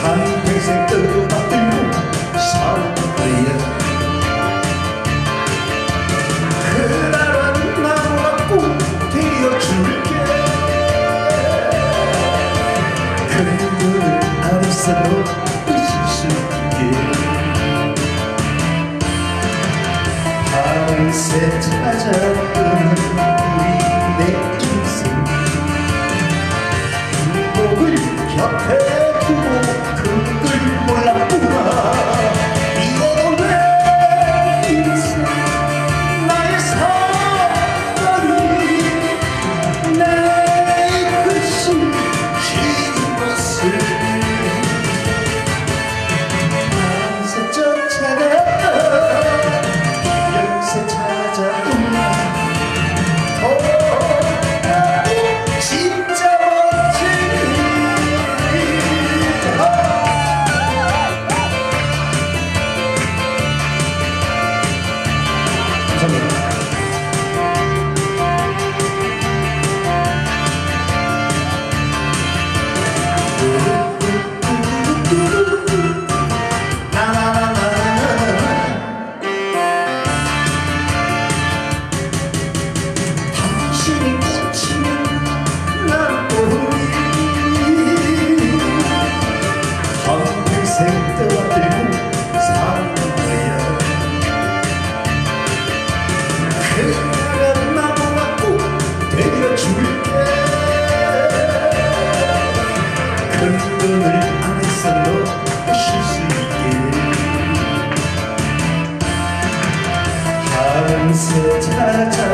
한평생 떠받들고 살 거야. 그날은 나무가 꼭 되어줄게. 그들을 알았어 너 잊을 수 있게. 밤새 찾아오는 우리 내 인생 행복을 곁에 두고 그들 몰랐구나. 이건 내 인생 나의 사랑이 내 끝을 지은 것을 밤새 쫓아가 연세 찾아오나 진짜 멋지니. 감사합니다. 당신이 꽂히면 난 오니 한평생 떠들고 살 거야. 그날은 나무가 꼭 되어줄게. 그분을 안에서 너 쉴 수 있게. 밤새 찾아